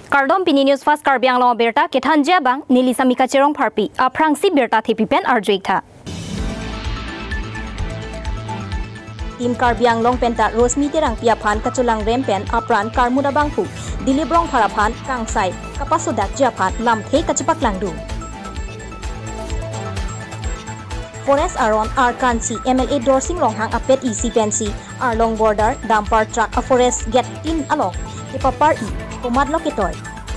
Kardom Pini News Fast Karbiang Long Berta Ketanjia Bang Nili Samika Cherong Parpi Aprang Si Berta Thipipen Arjuita Tim Karbiang Long Penta Rosmi Terang Piapan Kaculang Rempen Apran Karmuda Bangpu Dilibrong Parapan Kangsai Kapasodak Japan Lamthe Kacepak Langdu Forest Aron Arkansi MLA Dorsing Longhang Apet EC Pensi Arlong Border Dampar Truck a Forest Get Tin Along Ipapar I Pumadlo Kitoy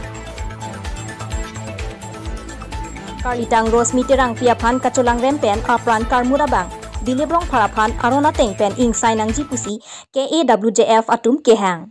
Karlitang Rosmi Terang Piapan Kaculang Rempen Apran Karmuda Bang Dilibrong Parapan Arona Tengpen Ing Sainang Jipusi KAWJF Atum Kehang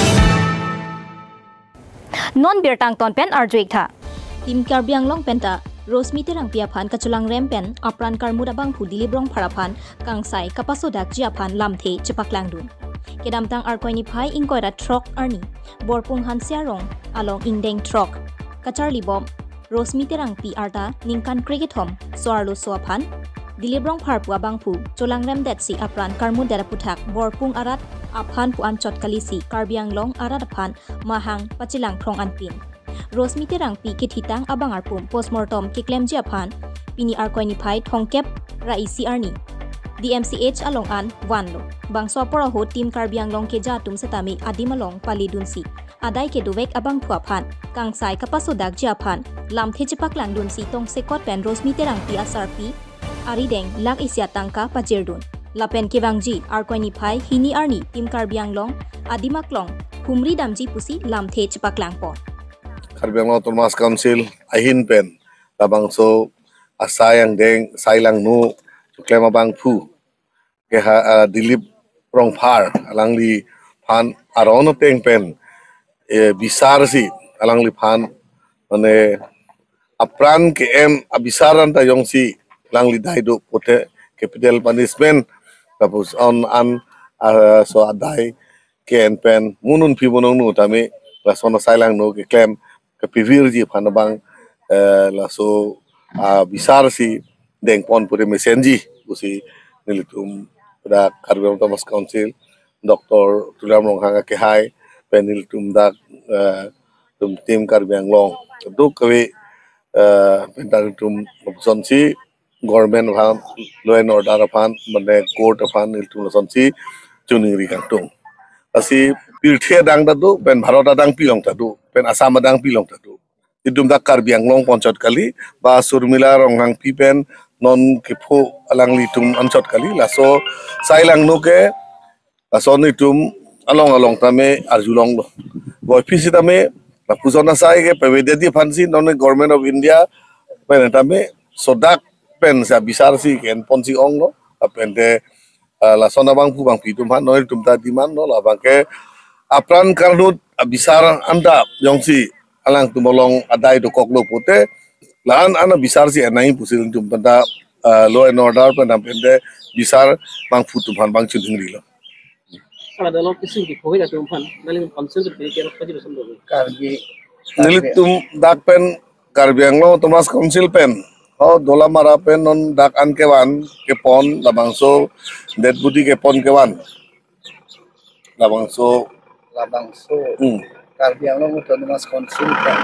Non Bertang Tonpen Arjuikta Tim Karbiang Long Penta Rosmi Terang Piapan Kaculang Rempen Apran Karmuda Bangpu Dilibrong Parapan Kangsai Kapasodak Japan Lamthe Cepak Langdun Kedamtang Arkoini Pai Ingkoira Trok Arni Borpung Hansiarong Along Indeng Trok Kacharli Bom Rosmi Terang Pi Arta Ningkan Kriketom Soarlo Soapan Dilibrong Parpua Bangpu Colang Remdet Si Apran Karmudera Putak Borpung Arat Aphan Puan Chot Kalisi Karbiang Long Aradapan Mahang Pacilang Prong Anpin Rosmi Terang Pi Kititang Abang Arpum Postmortem Kiklem Japan Pini Arkoini Pai Thongkep Raisi Arni DMCH Along An Wanlo Bangso Poraho Tim Karbiang Long Kejatum Setami Adimalong Palidunsi Adai Keduvek Abang Puapan Kangsai Kapasodak Japan Lamthe Cepak Langdun Si Tong Sekot Pen Rosmi Terang Pi Asarpi Arideng Lak Isya Tangka Pajirdun Lapen Kebangji Arkoini Pai Hini Arni Tim Karbiang Long Adimaklong Humri Damji Pusi Lamthe Cepak Langpon Karbiang Long Thomas Council Ahin Pen Labangso Asayang Deng Sailang Nu Klema Bang Pu ke Dilip Rong Par Alangli Pan Arono Teng Pen Bisar Si Alangli Pan Mane Apran KM Abisaran Tayong Si Langli Daido Pote Capital Punishment tapos on an so adai KN Pen Munun Pi Munung Nu Tami Lasono Sailang Nu ke claim ke Pivirji Panabang Laso Bisar Si Deng Pon Pure Mesenji Usi Nilitum pada Karbiang Thomas Council Dr. Tulam Longhang Kehai Penilitum dak tim Karbiang Long Tentu kawi Pentaritum Sonsi Government of Law and Order upon Mane Court upon Nilitum Sonsi Chuning Rikantung Asi Pilthia Dang Tadu Pen Bharota Dang Pilong Tadu Pen Asama Dang Pilong Tadu Idum dak Karbiang Long Ponchot Kali Ba Surmila Ronghang Pipen non kepo alang litum anchot kali laso sailang nuke laso nitum along tame arjulong lo boy pisi tame la puzona sai ke pevede di fansi non government of India pen tame sodak pen sa bisar si ken ponsi ong lo apende laso na bang pu bang pitum han noi tum ta diman no la bangke apran karnut bisar anda yongsi alang tumolong adai do koklo pote Laan ana bisar si enai pusil tum pada law and order pada pende bisar bang futupan bang chudingri lo. Kalau dalam kisah di COVID atau umpan, dalam konsep berpikir apa jadi sendiri. Nilitum dak pen Karbiang Long Thomas Council pen. Oh dola mara pen non dak an kewan kepon labangso dead budi kepon kewan. Labangso Karbiang Long Thomas Council pen.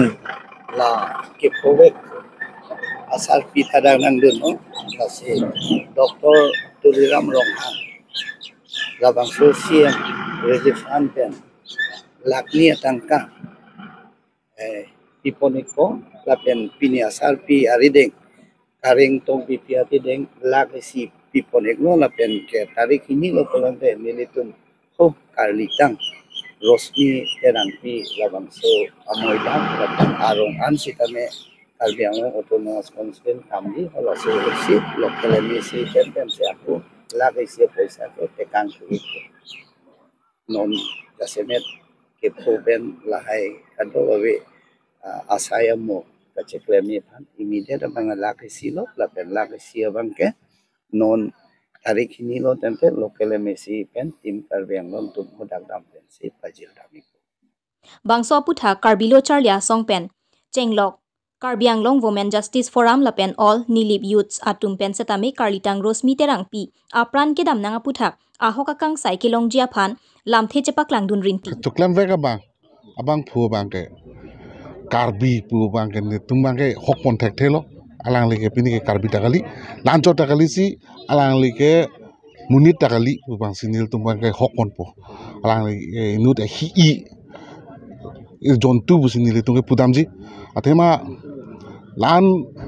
La Kipowek asal pitadangan dun kasi Dr. Tuliram Longhang labang sosial relief anten lakni tangka piponiko lapen pini asal pi arideng karing tong pipiati deng lagsi piponik no lapen ke tarik ini lo pelonte militum ho karlitang Rosmi Terang Pi labang so amoy lang lapan arong ansi kami Karbiang Long Autonomous Council kami kalau si lokal emisi tempen si aku lagi si pesa ko tekan sulit non jasemet kepoben lahai kado bawe asaya mo kaceklemi pan immediate mga lagi silo lapen lagi si bangke non tarik ini lo tempe lokal emisi pen tim Karbiang Long tum hodak dampen si pajil damiko Bangso Putha Karbilo Charlia Songpen Chenglok Karbiang Long Women Justice Forum Lapen All Nilip Youths Atum Pen Setame Karlitang Rosmi Terang Pi Apran Kedam Nanga Puthak Ahokakang Sai Kilong Jiapan Lamthe Cepak Langdun Rinti Tuklam veka ba abang phu bangke karbi pu bangke ni tum bangke hok kontak thelo alang like pini ke karbi takali lancho takali si alang like munit takali pu bang sinil tum bangke hok kon po alang like inut hi i jontu bu sinil tum ke pudamji athema lan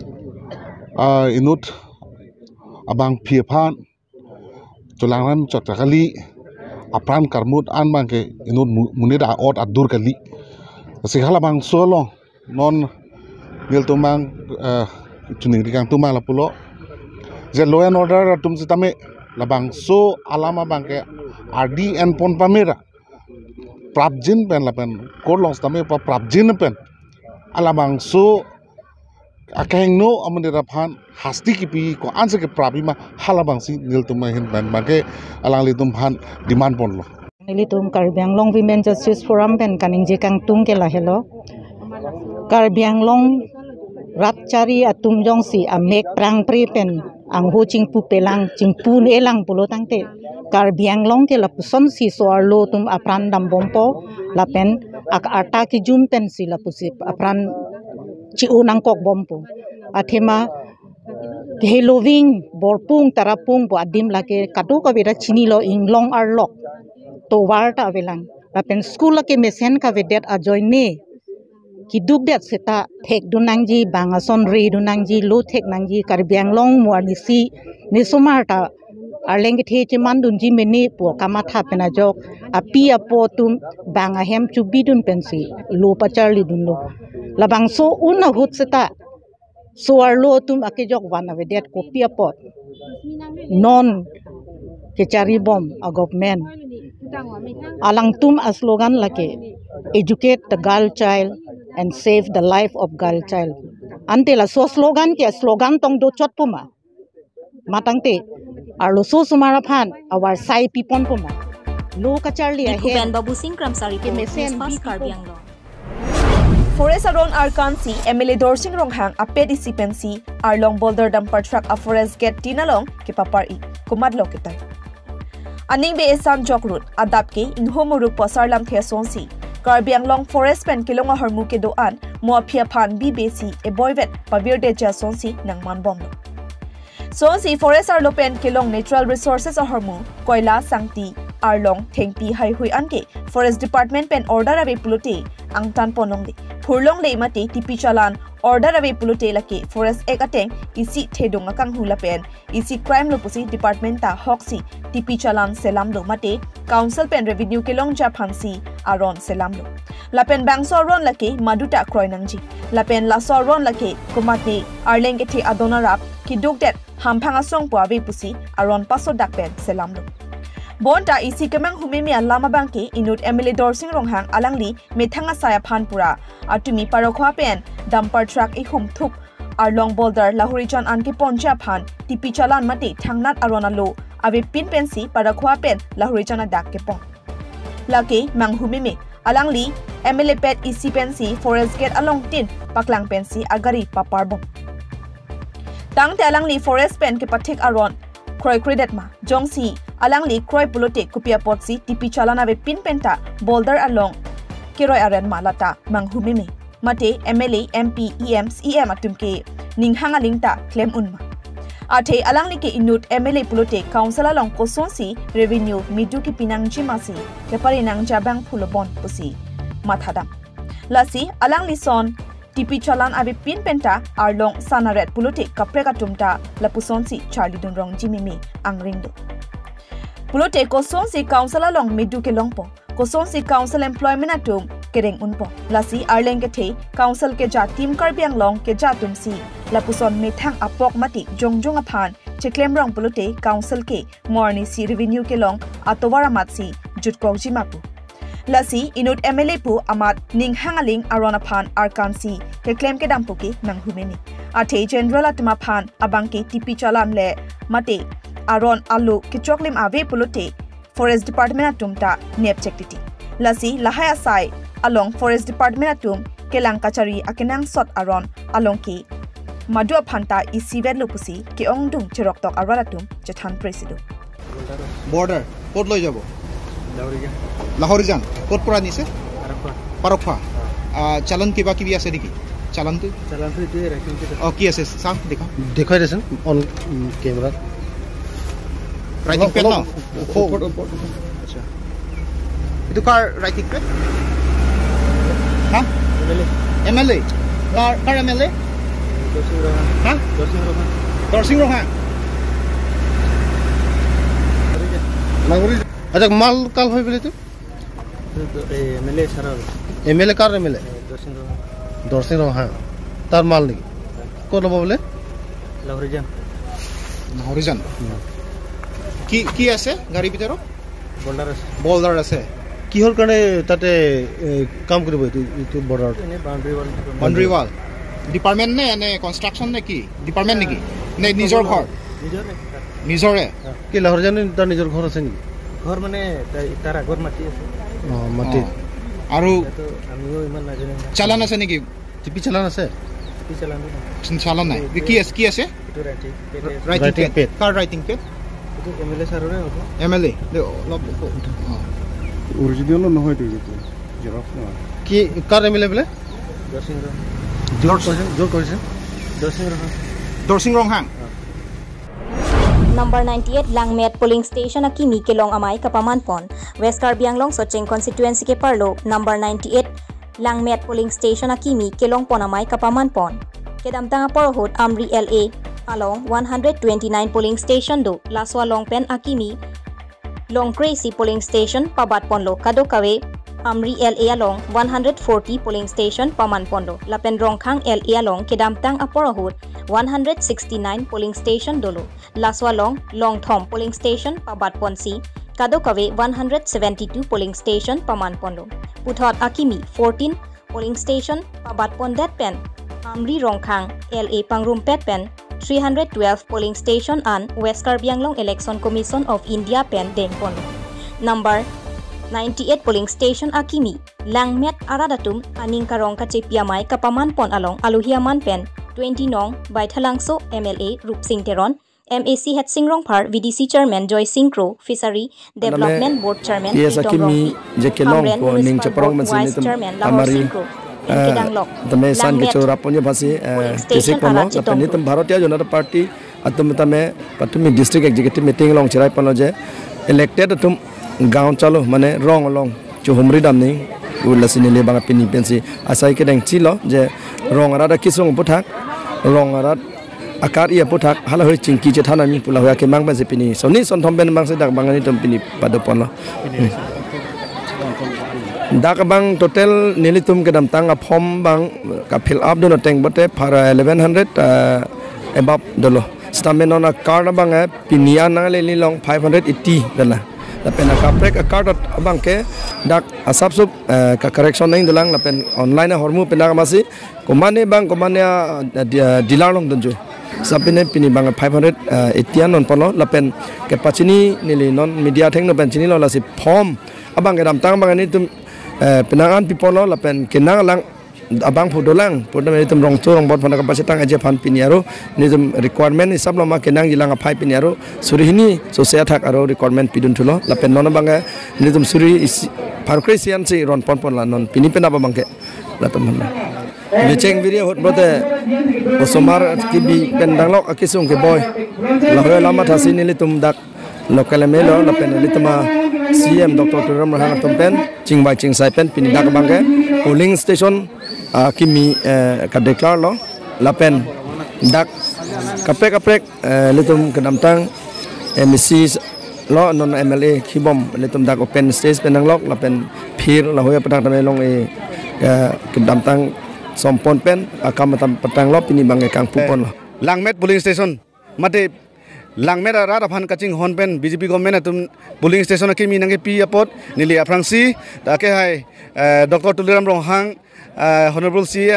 inut abang phiephan Tulangan cocok kali apran karmut an bangke inut munir aot adur kali segala bang solo non nil tumang cuning dikang tumang la pulo je law and order tum sitame labang so alama bangke RDN pon pamera prabjin pen lapen korlong sitame pa prabjin pen alabang so akeng no amanira phan hasti kipi ko anse ke prabima halabang si nil tumai hin ban bage alang li tum phan demand pon lo nili tum Karbi Anglong Women Justice Forum pen kaning je kang tung ke la hello Karbi Anglong rapchari atum jong si amek prang pri pen ang ho ching pu pelang ching pu ne lang pulo tangte Karbi Anglong ke la puson si soarlo tum apran dam bompo la pen ak ata ki jum pen si la pusi apran ci unang kok bompo athema Halloween borpung tarapung bo adim lake kadu ka bira chini lo inglong arlok to warta avelang lapen school ke mesen ka vedet a join ne kiduk det seta thek dunangji bangason re dunangji lo thek nangji Karbi Anglong muani si ni sumarta arleng the che mandunji meni po kamatha pena jok api apo tum banga hem chubidun pensi lo pacharli dunlo labang so una hut seta soarlo tum akejok wan avedet kopia pot non kechari bom a government alang tum a slogan lake educate the girl child and save the life of girl child ante la so slogan ke slogan tong do chot puma matangte arlo so sumara phan awar sai pipon puma lo kacharli a Kupen Babu Singh Kramsari ke mesen Karbi Anglong Forest around Arkansi, Emily Dorsing Ronghang, a petty sipensi, Arlong Boulder Dumper Truck, a forest get Tinalong, Kipapari, Kumadlo Kitai. Aning be San Jok Root, Adapke, in Homuruk Posarlam Piasonsi, Karbi Anglong Forest Pen Kilonga Hormuke Doan, Moa Piapan BBC, a boyvet, Pavir de Jasonsi, Nangman Bombo. Sonsi Forest Arlopen Kilong Natural Resources or Hormu, Koila Sangti, Arlong, Tengpi Hai Hui Anke, Forest Department Pen Order Ave Pulute, Ang Tan Ponong de. Purlong le mate tipi chalan order ave pulute lake forest ek ateng isi thedong akang hula pen isi crime lo pusi department ta hoxi tipi chalan selam lo mate council pen revenue kelong ja phansi aron selam lo lapen bangso ron lake maduta kroinangji lapen laso ron lake kumate arleng ke the adona rap ki dukdet hamphanga song po ave pusi aron paso dakpen selam lo Bonta isi kemang humimi alama bangke inut Emily Dorsing Ronghang alangli methanga saya phanpura atumi parokwa pen dumper truck I hum thup Arlong Boulder Lahorichan anke poncha phan tipi chalan mate thangnat arona lo ave pin pensi parakwa pen Lahorichan adak ke pon lake mang humimi alangli Emily pet isi pensi forest gate along tin paklang pensi agari paparbom tangte alangli forest pen ke pathik aron Kroy credit ma jongsi alangli kroy pulote kupia potsi tipi chalana be pin penta boulder along kiroy aren malata manghumime mate MLA MP EM CM atumke ninghanga lingta claim unma athe alangli ke inut MLA pulote council along kosonsi revenue midu ki pinangji masi ke parinang jabang phulobon pusi mathadam lasi alangli son tipi chalan abe pin penta arlong sanaret pulote kapreka tumta lapusonsi Charlie Dunrong Jimimi angringdo pulote kosonsi council along midu ke longpo kosonsi council employment atum kereng unpo lasi arleng ke the council ke ja team Karbiang long ke ja tumsi lapuson methang apok mati jongjong aphan cheklem rong pulote council ke morni si revenue ke long atowara matsi jutkok jimapu lasi inut MLA pu amat ning hangaling arona phan arkansi ke claim ke dampuki nanghumeni athe general atma phan abangke tipi chalam le mate aron alu ke choklim ave pulote forest department atumta nep chektiti lasi lahaya sai along forest department atum kelang kachari akenang sot aron along ki madu phanta isivet lupusi ke ongdung chirok tok aralatum chathan presido border kot loi jabo Lahorijan kot pura nise পাৰখোৱা চালান কিবা কিবি আছে নেকি চালানটো এইটোৱে ৰাখিম অঁ কি আছে চাওক দেখা দেখুৱাই দেচোন অন কেমেৰাত ৰাইটিং পেড ন আচ্ছা এইটো কাৰ ৰাইটিং পেড হা MLA কাৰ MLA হা দৰসিং ৰহা নাগৰিক আচ্ছা মাল কাল হয় বোলে তো MLA কাৰ MLA দৰসিং ৰহা তাৰ মাল নেকি ক'ত ল'ব বোলে হৰিজন কি আছে গাড়ী ভিতৰত বল্ডাৰ আছে কিহৰ কাৰণে তাতে কাম কৰিব এইটো বৰ্ডাৰত বাউণ্ডাৰী ৱাল ডিপাৰ্টমেণ্ট নে এনে কনষ্ট্ৰাকশ্যন নে কি ডিপাৰ্টমেণ্ট নেকি নে নিজৰ ঘৰ নিজৰে কি লাহৰিজান তাৰ নিজৰ ঘৰ আছে নেকি ঘৰ মানে তাৰ আগৰ মাটি আছে অঁ মাটি আৰু আমিও ইমান নাজানো চালান আছে নেকি টিপি চালান আছে চালান নাই কি আছে ৰাইটিং পেড কাৰ ৰাইটিং পেড MLA ছাৰৰে হ'ব MLA অৰিজিনেল নহয় কি কাৰ MLA বোলে জোৰ কৰিছে দৰসিং ৰংহাং Number 98 Langmet polling station Akimi Kelong Amai Kapaman Pon West Karbi Anglong Socheng constituency ke Parlo number 98 Langmet polling station Akimi Kelong Pon Amai Kapaman Pon Kedamtang Porohot Amri LA along 129 polling station do Laswa Longpen Akimi Long Crazy polling station Pabat Ponlo Kadokawe Amri LA along 140 polling station Paman Pondo Lapen Rongkhang LA along Kedamtang Aporohot 169 polling station dolo Laswa Long Thom polling station Pabat Ponsi Kadokawe 172 polling station Paman Pondo Puthot Akimi 14 polling station Pabat Pondet Pen Amri Rongkhang LA Pangrum Pet Pen 312 polling station an West Karbi Anglong Election Commission of India Pen Deng Pondo number 98 polling station Akimi Langmet Aradatum Aning Karong Kachepiamai Kapaman Pon along Aluhiaman Pen 20 Nong Baithalangso MLA Rup Singh Teron MAC Het Singh Rongphar VDC Chairman Joy Singh Kro Fishery Development Board Chairman Akimi Jekelong ko ning chaparong mansin Chairman Lahore Singh Kro tame san ke chora ponyo bhasi tisik pono tapani tum Bharatiya Janata Party atum tame patumi district executive meeting long chirai pono je elected atum gaon chalo mane rong long chuhumri damni ulasini le banga pini pensi asai ke deng chilo je rong arada kisong puthak rong arat akar ia puthak hala hoi chingki je thana mi pula hoya ke mang ban je pini soni son thom ben mang se dak bangani tum pini padopon lo dak bang total nilitum ke dam tang a form bang ka fill up do no teng bote para 1100 above dolo stamina na card bang pinia na le long 580 dala lapen ka prek card abang ke dak asap sup ka correction nang dulang lapen online hormu penak masi komane bang komane dilar long donjo sapine pini bang 580 non pono lapen ke pachini nili non media theng no pen chini lo lasi form abang ke dam tang bang ni tum penangan pipolo lapen kenang lang abang pudolang pudam ni tum rong turong bot phana kapasi tang aje phan piniaro ni tum requirement ni sab lama kenang jilang a phai piniaro surihini so se thak aro requirement pidun thulo lapen non banga ni tum suri farkresian si ron pon pon la non pini pena bangke lapen man Leceng video hot bote osomar kibi pendanglok akisung ke boy la lama thasi ni tum dak local melo lapen ni tuma CM Dr. Turam Rahang Tumpen Chingbai Chingsai Pen Pinidak Bangke polling station Kimi ka declare lo lapen dak kapek litum kedamtang MEC lo non MLA khibom litum dak open stage penanglok lapen phir la hoya patang tamelong kedamtang sompon pen akamatam patang lo pini bangke kang pupon lo Langmet polling station mate Langmet rada phan kaching honpen BJP government atum polling station Akimi nange pi apot nili aprangsi dake hai Dr. Tuliram Ronghang Honorable CM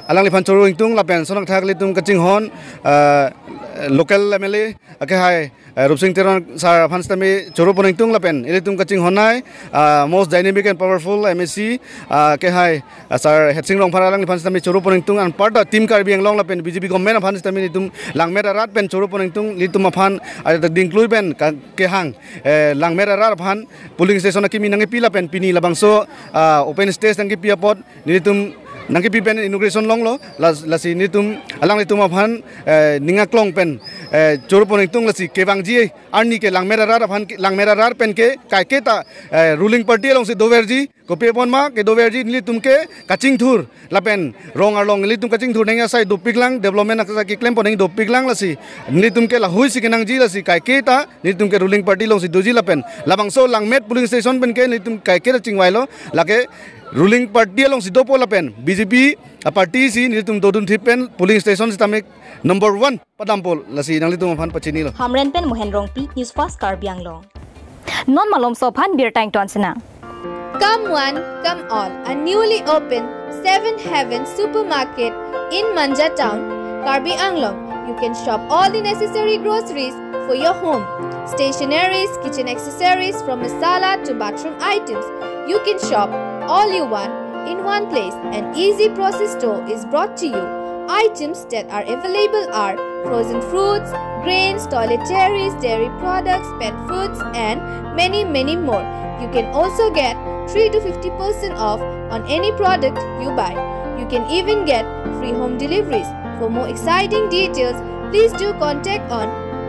alang lifan choro ingtung la pen sonang thak litum kaching hon local MLA ke hai Rupsing Teron sar phans tami choro pon ingtung la pen ilitum kaching honai most dynamic and powerful MSC ke hai sar hetsing rong phara lang lifan tami choro pon ingtung an part team Karbi Anglong la pen BJP government phans tami litum langmera rat pen choro pon ingtung litum phan dingklui pen ke hang langmera rat phan polling station kimi nangi pila pen pini labangso open stage nangi pia pot litum nangki pipen inauguration long lo lasi nitum alang litum aphan ninga klong pen choro pon ingtung lasi kebang ji arni ke langmera rar pen ke kai ke ta ruling party long si dover ji ko pe pon ma ke dover ji litum ke kaching thur la pen rong arlong litum kaching thur nenga sai do piklang development aksa ki claim pon do piklang lasi litum ke la hui si kenang ji lasi kai ke ta litum ke ruling party long si doji la pen labang so langmet polling station pen ke litum kai ke chingwai lo lake ruling party along si dopo la pen BJP party si nitum dodun thipen polling station si tamek number 1 padampol la si nang litum phan pachini lo Hamren pen Mohenrong P News Fast Karbi Anglong non malom so phan beer tank ton sina Come one, come all, a newly opened 7 Heaven supermarket in Manja town, Karbi Anglong. You can shop all the necessary groceries for your home, stationeries, kitchen accessories from masala to bathroom items. You can shop all you want in one place. An easy process store is brought to you. Items that are available are frozen fruits, grains, toiletries, dairy products, pet foods and many more. You can also get 3 to 50% off on any product you buy. You can even get free home deliveries. For more exciting details, please do contact on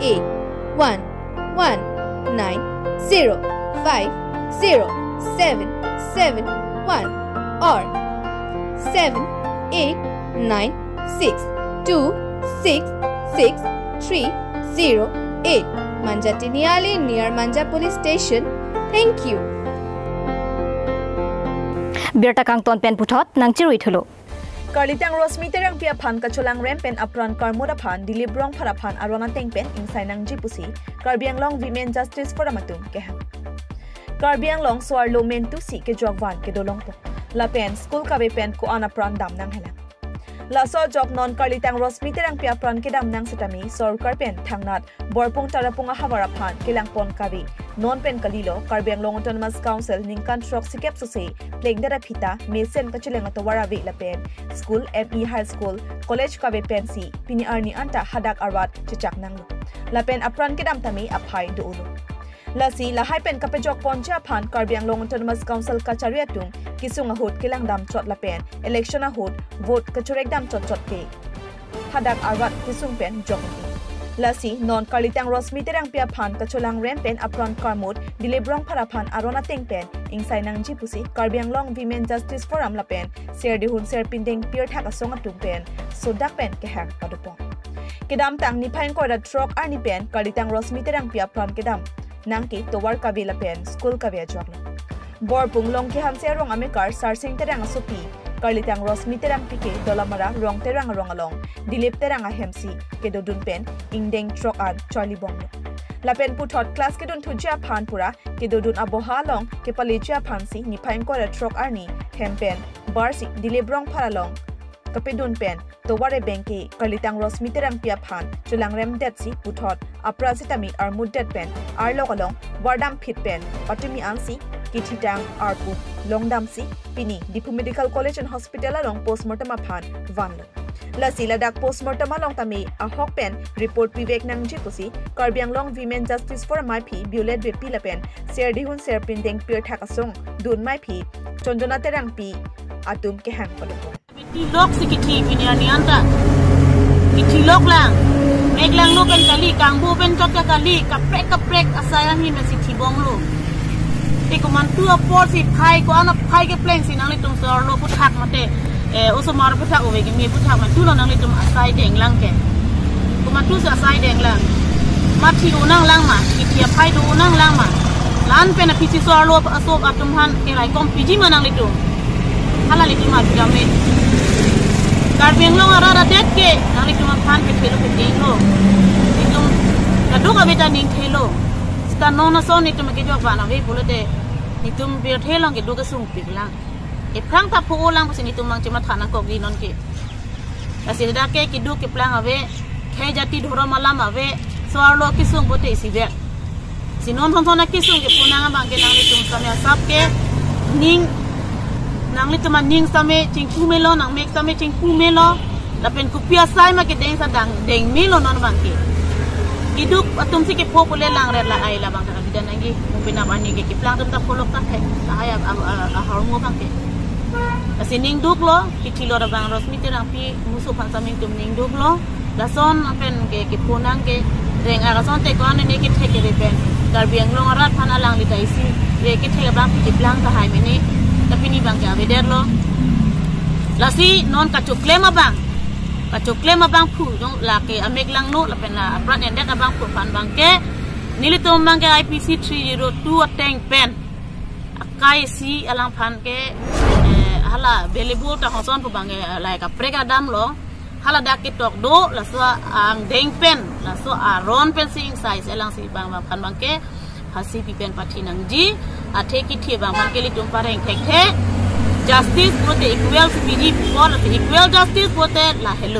8119050771 or 7896266308 Manja Tiniali near Manja Police Station. Thank you. Beer takang ton pen puthot nang chirui thulo Karlitang Rosmi terang pia phan kacholang rem pen apran karmuda phan dilibrong phara phan arona teng pen insai nang jipusi Karbi Anglong Women Justice Forum atum ke ha Karbi Anglong swar lo men tu si ke jogwan ke dolong po la pen school ka be pen ko ana pran dam nang hela la so jok non Karlitang Rosmi terang pia pran ke dam nang setami sorkar pen thangnat borpung tarapung hawara phan kelang pon kabi non pen kalilo Karbi Anglong Autonomous Council ningkan trok sikep sose pleng dara phita mesen kachileng atowara ve la pen school ME high school college ka be pen si pini arni anta hadak arwat chichak nang la pen apran ke dam tami aphai do ulo la si la hai pen kapejok poncha phan Karbi Anglong Autonomous Council kacharia tung kisung ahut kelang dam chot la pen election ahut vote kachurek dam chot ke hadak arwat kisung pen jok Lasi non Karlitang Rosmi terang pia phan kacholang rem pen apron karmut dilibrong phara phan arona teng pen insai nang jipusi Karbi Anglong Women Justice Forum la pen ser dihun ser pindeng pier thak asong atung pen sodak pen ke hak padupong kedam tang ni phain ko da trok ani pen Karlitang Rosmi terang pia phan kedam nangki towar kabila pen school ka bia jok bor punglong ke han serong amikar sarsing terang asopi Karlitang Rosmi terang pike dolamara rong terang rongalong dilip terang ahemsi ke dodun pen ingdeng trok an Charlie Bong la pen puthot class ke dun thujia phan pura ke dodun aboha long ke palichia phansi ni phain ko ra trok arni hempen barsi dilibrong pharalong kapedun pen toware benki Karlitang Rosmi terang pia phan chulangrem detsi puthot aprasitami armud det pen arlokalong wardam phit pen patumi ansi Kititang Arpu Longdamsi Pini Dipu Medical College and Hospital along postmortem aphan vanlo Lasi ladak postmortem along tami a hok pen report vivek nang jipusi Karbi Anglong Women Justice Forum mai phi Violet Bepi la pen ser dihun ser pindeng pir thakasong dun mai phi chonjona terang pi atum ke hang palo Kiti lok sikiti pini ani anta Kiti lok lang meglang lo pen kali kangbu pen chot kali kaprek asayang hi mesiti bonglo Ikuman tua porsi phai ko ana phai ke plane sin angli tum sor lo puthak mate osomar puthak ove ke mi puthak ma tulo nangli tum asai deng lang ke kuma tu sa asai deng lang mathi unang lang ma kitia phai do unang lang ma lan pe na pisi sor lo asok atum han elai kom piji manang li tum hala li tum ma jame Karbi Anglong ara det ke nangli tum phan pe thelo pe ding lo tum kadu ka beta ning thelo sta nona so ni tum ke jok ba na ve bulate ni tum bir thelong ke do ka sung pik lang e prang ta pho lang pasini tum mang chema thana ko gi non ke Kasi dake kiduk ke plang ave ke jati dhoro malam ave soarlo kisung bote isibe sinon thona kisung ke punanga bangke nang litum same asap ke ning nang litum ning same cingku melo nang mek same cingku melo lapen kupia sai ma ke deng sadang deng melo non bangke kiduk atum si ke popule lang red la ai la bangka bidan lagi mungkin abani ke plang tum ta polok ta ke saya harmo bangke Kasi ning duk lo, kitilo ra bang Rosmi tirang pi musuh pan saming tum ning duk lo, lason apen ke punang ke reng arason te kon ne ke theke repen, Karbiang Long arat pan alang li taisi, ye ke theke bang pi blang ta hai mene, tapi ni bang ke aveder lo. Lasi non kacuklema bang pu dong la ke amek lang no la pen la prat endek abang pu pan bang ke nilitum bang ke IPC 302 ateng pen. Akai si alang pan ke hala belibu ta hoson pu bang lai ka preka dam lo hala dak tok do la so ang deng pen la so aron pen sing size elang si bang pan bang ke hasi pi pen pati nang ji athe ki thi bang pan ke li tum pareng thek the justice bote equal piji for equal justice bote la hello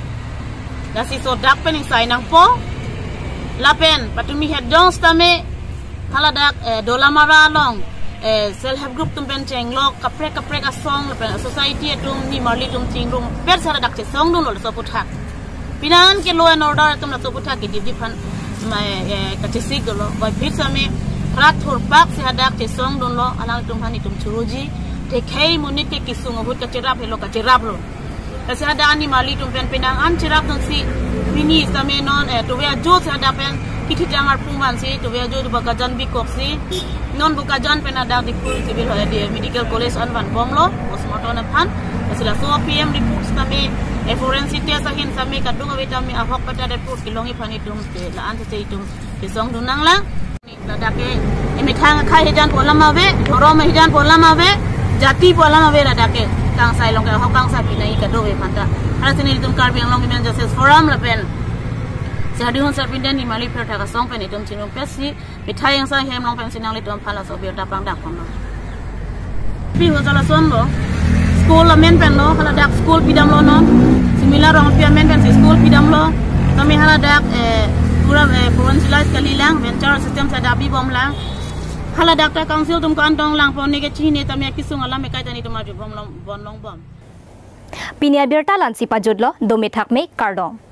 la si so dak pen sai nang po la pen patumi head dong stame hala dak dolamara long self help group tum ben cheng lo kaprek asong le society tum ni marli tum ching rum per sara dak che song dun lo so puthak pinan ke law and order tum la so puthak ke di phan mai ka che sig lo vai phit same rat thur pak se hadak che song dun lo alang tum hani tum churuji te khei munit ke kisung hut ka cherap helo ka cherap lo se hada ani marli tum ben pinang an cherap tum si mini same non to we jo se hada pen kiti jangar puman si to we jo ba jan bi kok si non buka jan pena dak di civil medical college an van bomlo postmortem phan asila so PM reports kami forensic test ahin sami kadung vitami ahok pata report kilongi phani tum te la an te tum ke song dunang la ladake imi thang khai hejan polama ve thoro ma hejan polama ve jati polama ve ladake kang sai long ka hok kang sa pinai ka do ve phanta ara sini tum Karbiang Long Women Justice Forum la pen Jadi hon sarpindan ni mali per thaka song pen itum chinung pesi mithai yang sang hem long pen sinang litum phala so biota pang dak pon pi ho sala son lo school la men pen lo hala dak school pidam lo no similar rong pi men pen school pidam lo kami hala dak pura provincialized kalilang venture system sa dabi bom lang hala dak ta council tum kan tong lang pon ni ke chine tamya kisung ala me kai tani tum bom long bom Pinia Birta lan si pajudlo domithak me kardong